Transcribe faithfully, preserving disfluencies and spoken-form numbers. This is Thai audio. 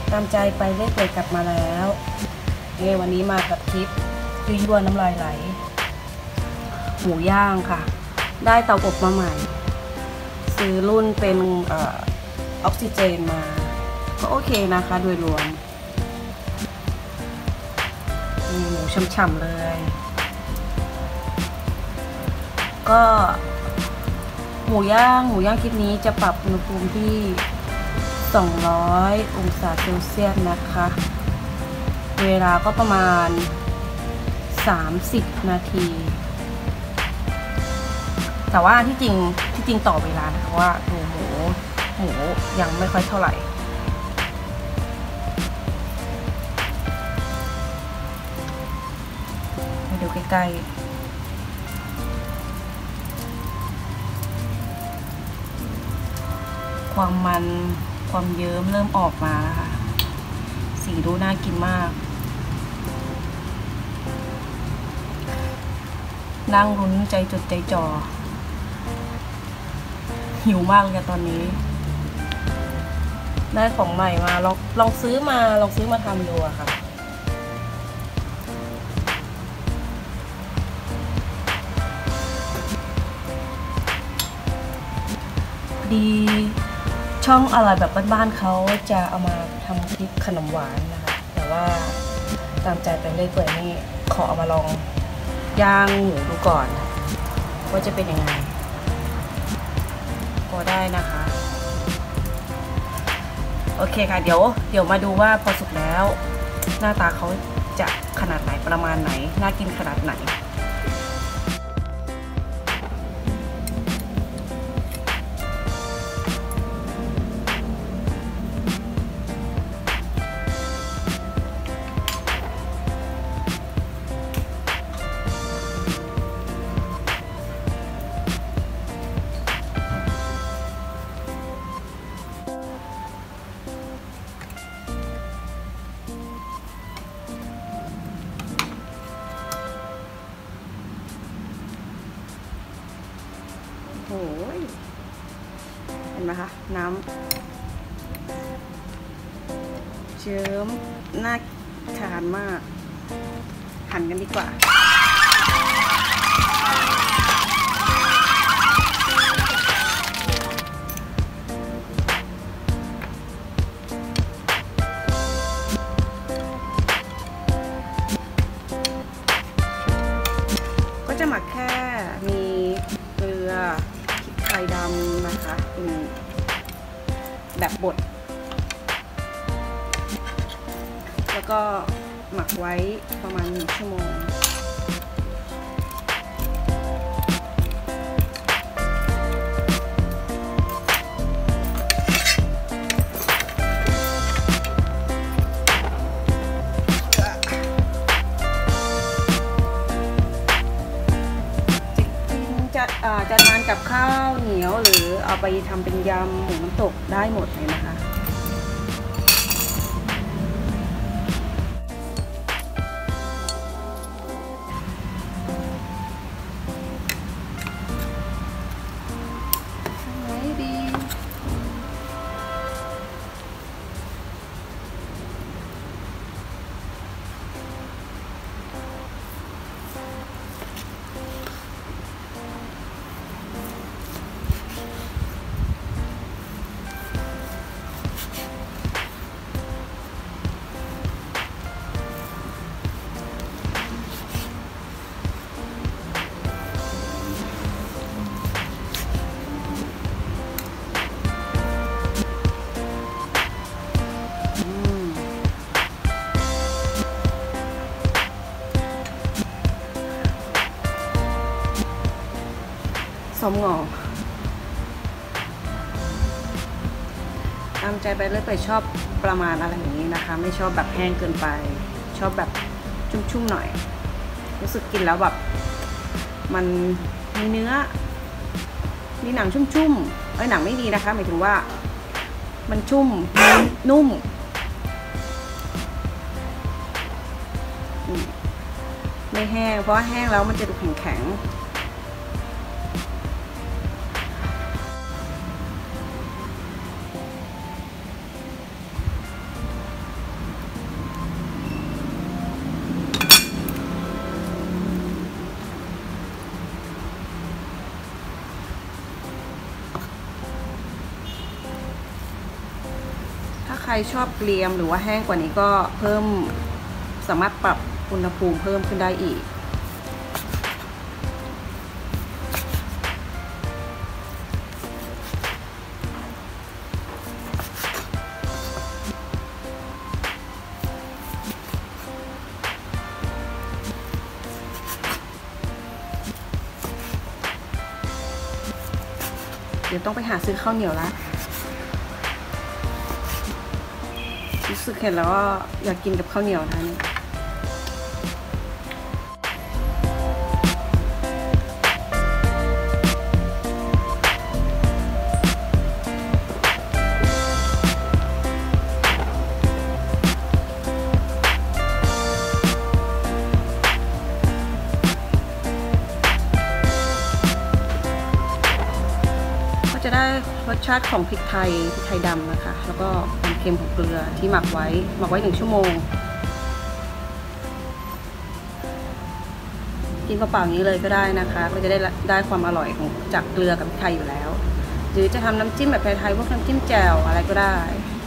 ตามใจไปเรื่อยเปื่อยกลับมาแล้วเอวันนี้มากับคลิปยั่วๆน้ำลายไหลหมูย่างค่ะได้เตาอบมาใหม่ซื้อรุ่นเป็นออกซิเจนมาก็โอเคนะคะโดยรวมหมูฉ่ำๆเลยก็หมูย่างหมูย่างคลิปนี้จะปรับอุณหภูมิที่สองร้อยองศาเซลเซียสนะคะเวลาก็ประมาณสามสิบนาทีแต่ว่าที่จริงที่จริงต่อเวลานะคะว่าดูหมูหมูยังไม่ค่อยเท่าไหร่มาดูใกล้ๆความมันความเยิ้มเริ่มออกมาแล้วค่ะสีดูน่ากินมากนั่งรุ้นใจจดใจจ่อหิวมากเลยตอนนี้ได้ของใหม่มาลองลองซื้อมาลองซื้อมาทำดูอะค่ะดีช่องอะไรแบบบ้านๆเขาจะเอามาทำคลิปขนมหวานนะคะแต่ว่าตามใจไปเรื่อยเปื่อยนี่ขอเอามาลองย่างหมูดูก่อนว่าจะเป็นยังไงพอได้นะคะโอเคค่ะเดี๋ยวเดี๋ยวมาดูว่าพอสุกแล้วหน้าตาเขาจะขนาดไหนประมาณไหนน่ากินขนาดไหนโอ้ยเห็นไหมคะน้ำเยิ้มน่าทานมากหั่นกันดีกว่าก็จะหมักแค่มีเกลือไข่ดำนะคะเป็นแบบบดแล้วก็หมักไว้ประมาณหนึ่งชั่วโมงจะทานกับข้าวเหนียวหรือเอาไปทำเป็นยำหมูน้ำตกได้หมดเลยนะคะไหนดีสมงอตามใจไปเลยไปชอบประมาณอะไรอย่างนี้นะคะไม่ชอบแบบแห้งเกินไปชอบแบบชุ่มๆหน่อยรู้สึกกินแล้วแบบมันมีเนื้อมีหนังชุ่มๆไอ้หนังไม่ดีนะคะหมายถึงว่ามันชุ่มนุ่มไม่แห้งเพราะว่าแห้งแล้วมันจะดูแข็งๆ อรชอบเกรียมหรือว่าแห้งกว่านี้ก็เพิ่มสามารถปรับอุณหภูมิเพิ่มขึ้นได้อีกเดี๋ยวต้องไปหาซื้อข้าวเหนียวละรู้สึกเห็นแล้วก็อยากกินกับข้าวเหนียวนะนี่จะได้รสชาติของพริกไทยพริกไทยดำนะคะแล้วก็ความเค็มของเกลือที่หมักไว้หมักไว้หนึ่งชั่วโมงกินเปล่าๆอย่างนี้เลยก็ได้นะคะก็จะได้ได้ความอร่อยของจากเกลือกับพริกไทยอยู่แล้วหรือจะทำน้ำจิ้มแบบไทยๆพวกน้ำจิ้มแจ่วอะไรก็ได้